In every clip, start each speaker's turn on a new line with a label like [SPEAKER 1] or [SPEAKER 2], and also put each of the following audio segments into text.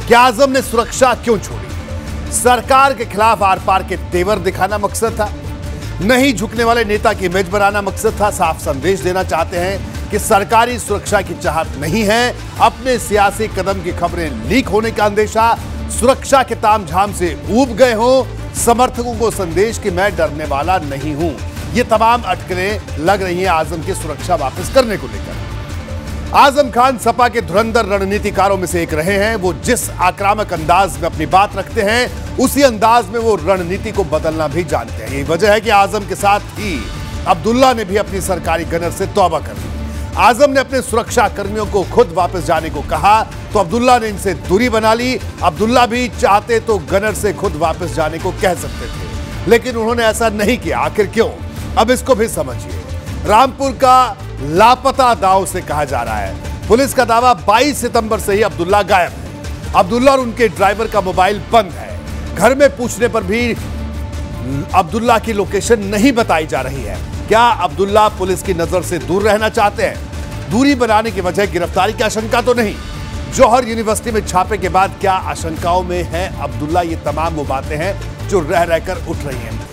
[SPEAKER 1] कि आजम ने सुरक्षा क्यों छोड़ी? सरकार के खिलाफ आर पार के तेवर दिखाना मकसद था? नहीं झुकने वाले नेता की इमेज बनाना मकसद था? साफ संदेश देना चाहते हैं कि सरकारी सुरक्षा की चाहत नहीं है, अपने सियासी कदम की खबरें लीक होने का अंदेशा, सुरक्षा के तामझाम से ऊब गए हो समर्थकों को संदेश कि मैं डरने वाला नहीं हूं। ये तमाम अटकलें लग रही हैं आजम की सुरक्षा वापस करने को लेकर। आजम खान सपा के धुरंधर रणनीतिकारों में से एक रहे हैं। वो जिस आक्रामक अंदाज में अपनी बात रखते हैं, उसी अंदाज में वो रणनीति को बदलना भी जानते हैं। यही वजह है कि आजम के साथ ही अब्दुल्ला ने भी अपनी सरकारी गनर से तौबा कर ली। आजम ने अपने सुरक्षा कर्मियों को खुद वापस जाने को कहा तो अब्दुल्ला ने इनसे दूरी बना ली। अब्दुल्ला भी चाहते तो गनर से खुद वापस जाने को कह सकते थे, लेकिन उन्होंने ऐसा नहीं किया। आखिर क्यों? अब इसको भी समझिए। रामपुर का लापता दाव से कहा जा रहा है। पुलिस का दावा 22 सितंबर से ही अब्दुल्ला गायब है। अब्दुल्ला और उनके ड्राइवर का मोबाइल बंद है। घर में पूछने पर भी अब्दुल्ला की लोकेशन नहीं बताई जा रही है। क्या अब्दुल्ला पुलिस की नजर से दूर रहना चाहते हैं? दूरी बनाने की वजह गिरफ्तारी की आशंका तो नहीं। जौहर यूनिवर्सिटी में छापे के बाद क्या आशंकाओं में है अब्दुल्ला? ये तमाम वो बातें हैं जो रह रहकर उठ रही हैं।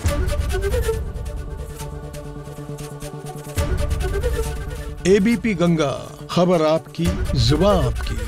[SPEAKER 2] एबीपी गंगा, खबर आपकी, जुबान आपकी।